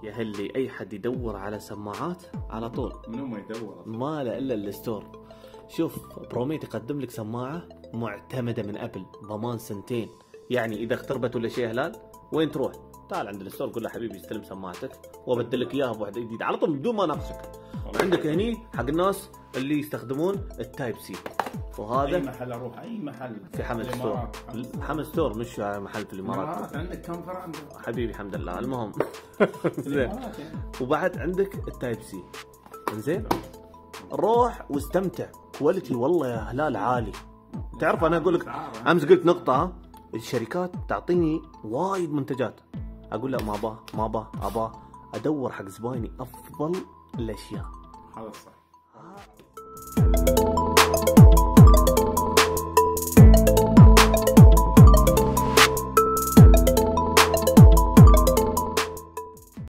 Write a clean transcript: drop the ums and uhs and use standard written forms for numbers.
يا هلي اي حد يدور على سماعات على طول من ما يدور ما له الا الستور. شوف بروميت يقدم لك سماعه معتمده من ابل، ضمان 2 سنين. يعني اذا اختربت ولا شيء هلال وين تروح؟ تعال عند الستور قول له حبيبي استلم سماعتك وابدل لك اياها بواحده جديده على طول بدون ما اناقشك. عندك هني حق الناس اللي يستخدمون التايب سي، وهذا اي محل اروح، اي محل في حمد ستور. حمد ستور مش محل في الامارات. عندك كم فرع عندك؟ حبيبي الحمد لله. المهم زين. يعني. وبعد عندك التايب سي. انزين روح واستمتع، كواليتي والله يا هلال عالي. تعرف انا اقول لك امس قلت نقطه، الشركات تعطيني وايد منتجات اقول لا ما اباه ادور حق زبايني افضل الاشياء. هذا صح.